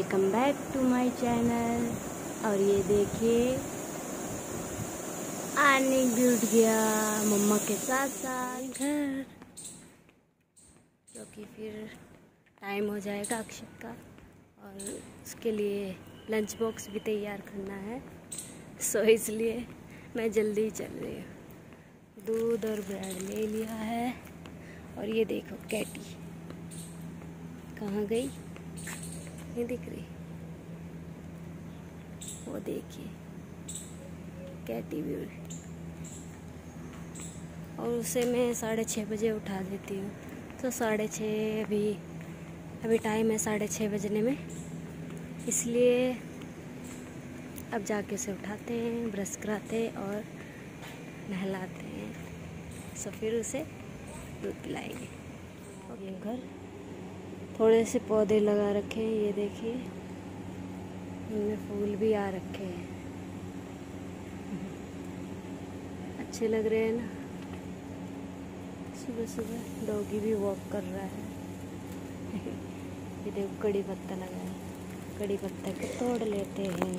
Welcome back to my channel. और ये देखिए आनिक भी उठ गया मम्मा के साथ साथ घर, क्योंकि फिर टाइम हो जाएगा अक्षित का और उसके लिए लंच बॉक्स भी तैयार करना है। सो इसलिए मैं जल्दी ही चल रही हूँ। दूध और ब्रेड ले लिया है। और ये देखो कैटी कहाँ गई, नहीं दिख रही। वो देखिए कैटी भी। और उसे मैं 6:30 बजे उठा देती हूँ। तो 6:30 अभी टाइम है 6:30 बजने में, इसलिए अब जाके उसे उठाते हैं, ब्रश कराते हैं और नहलाते हैं। सो फिर उसे दूध पिलाएंगे। और ये घर थोड़े से पौधे लगा रखे हैं, ये देखिए इनमें फूल भी आ रखे हैं, अच्छे लग रहे हैं ना। सुबह सुबह डॉगी भी वॉक कर रहा है। ये देखो कड़ी पत्ता लगा है, कड़ी पत्ता को तोड़ लेते हैं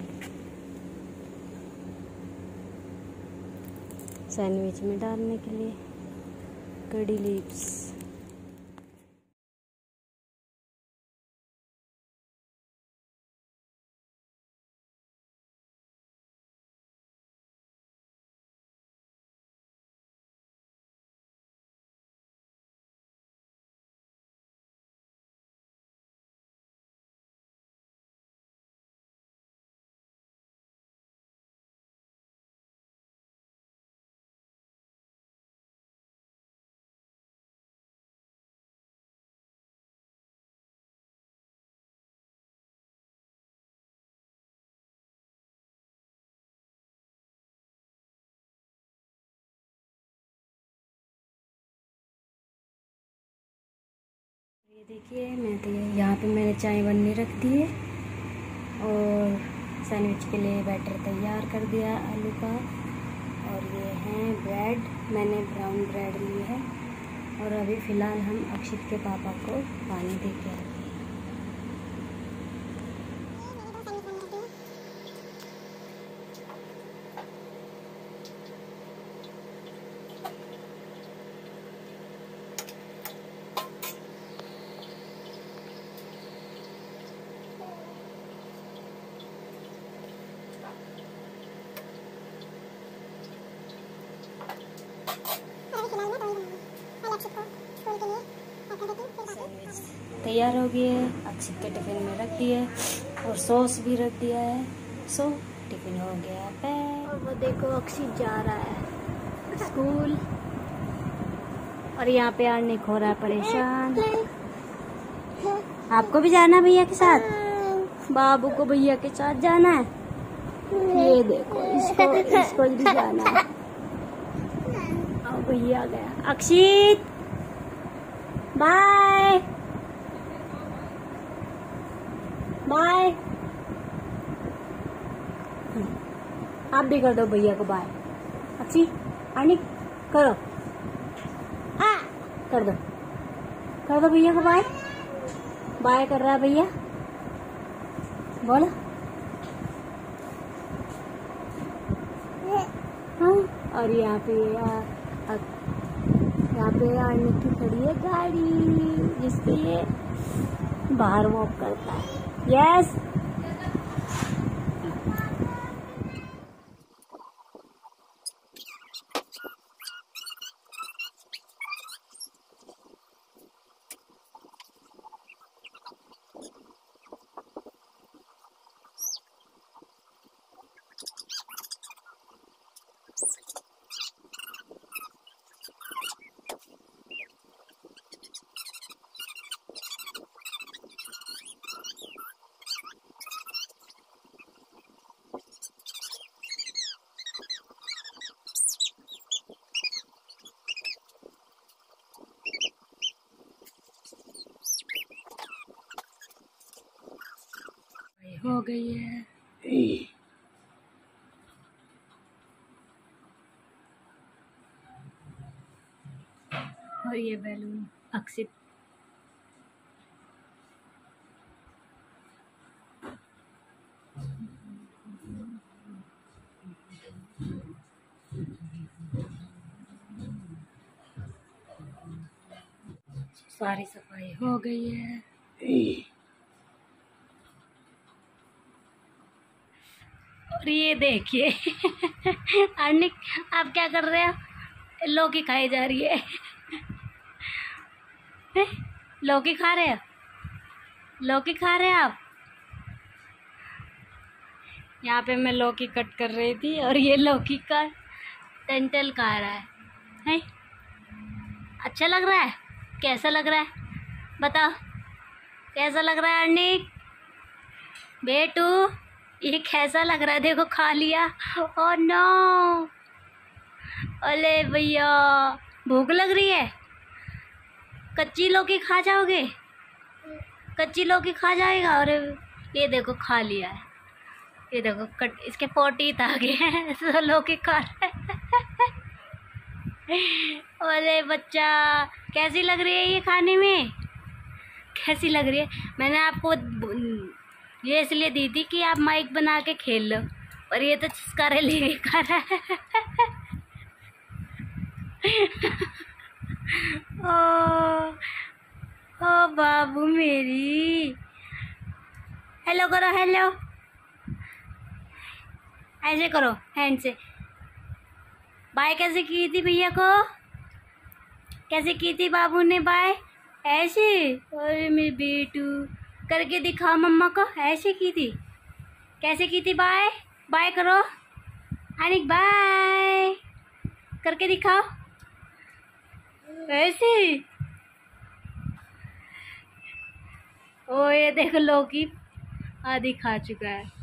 सैंडविच में डालने के लिए। कड़ी लीव्स। ये देखिए मैं तो यहाँ पे मैंने चाय बनने रख दी है और सैंडविच के लिए बैटर तैयार कर दिया आलू का। और ये हैं ब्रेड, मैंने ब्राउन ब्रेड ली है। और अभी फ़िलहाल हम अक्षित के पापा को पानी दे के आए। तैयार हो गई है, अक्षित के टिफिन में रख दिए और सॉस भी रख दिया है। सो टिफिन हो गया पैक। और वो देखो अक्षित जा रहा है स्कूल। और यहाँ पे आर्निक हो रहा है परेशान। आपको भी जाना भैया के साथ? बाबू को भैया के साथ जाना है। ये देखो इसको भी जाना है। और भैया गया। Akshit bye bye. आप भी कर दो भैया को बाय। अच्छी आनिक करो, कर दो भैया को बाय। बाय कर रहा है भैया, बोलो। हाँ। और यहाँ पे आनिक की खड़ी है गाड़ी, जिसपे ये बाहर वॉक करता है। यस हो गई है। और ये बैलून अक्षित सारी सफाई हो गई है। और ये देखिए अर्निक, आप क्या कर रहे हो? लौकी खाई जा रही है। लौकी खा रहे हो? लौकी खा रहे हैं आप? यहाँ पे मैं लौकी कट कर रही थी और ये लौकी का टंटल खा रहा है? अच्छा लग रहा है? कैसा लग रहा है बताओ, कैसा लग रहा है अर्निक बेटू? ये कैसा लग रहा है? देखो खा लिया। ओह नो, अरे भैया भूख लग रही है? कच्ची लौकी खा जाओगे? कच्ची लौकी खा जाएगा? और ये देखो खा लिया है, ये देखो कट, इसके पोटी आ गए हैं तो लौकी खा रहा है। अरे बच्चा, कैसी लग रही है ये खाने में? कैसी लग रही है? मैंने आपको ये इसलिए दी थी कि आप माइक बना के खेल लो, और ये तो चिस्कारे लेके खा रहा है। ओ, ओ बाबू मेरी, हेलो करो, हेलो ऐसे करो हैंड से। बाय कैसे की थी भैया को? कैसे की थी बाबू ने बाय? ऐसे? अरे मेरे बेटू, करके दिखाओ मम्मा को। ऐसे की थी? कैसे की थी बाय? बाय करो अनिक, बाय करके दिखाओ। ऐसे? ओ ये देखो लौकी आधी खा चुका है।